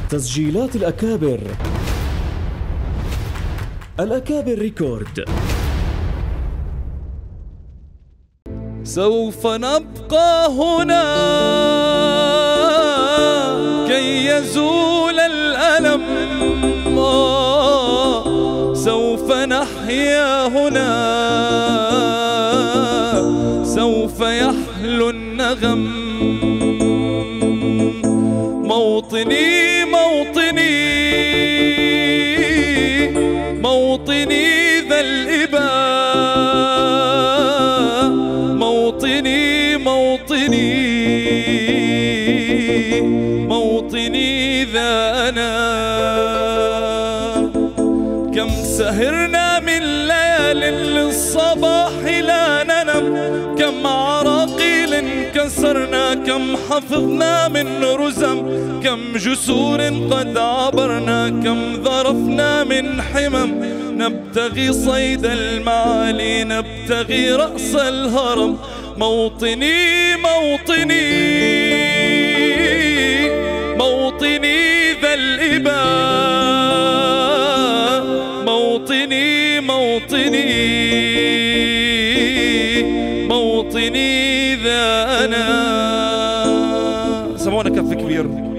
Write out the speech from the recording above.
تسجيلات الأكابر. الأكابر ريكورد. سوف نبقى هنا كي يزول الألم، سوف نحيا هنا، سوف يحلو النغم. موطني موطني موطني ذا الإباء، موطني موطني موطني ذا أنا. كم سهرنا من ليال للصباح لا ننم، كم عراقيل كسرنا، كم حفظنا من رزم، كم جسور قد عبرنا، كم ذرفنا من حمم. نبتغي صيد المعالي، نبتغي رأس الهرم. موطني موطني موطني ذا الإباء، موطني موطني موطني ذا أنا. سمعونا كف كبير.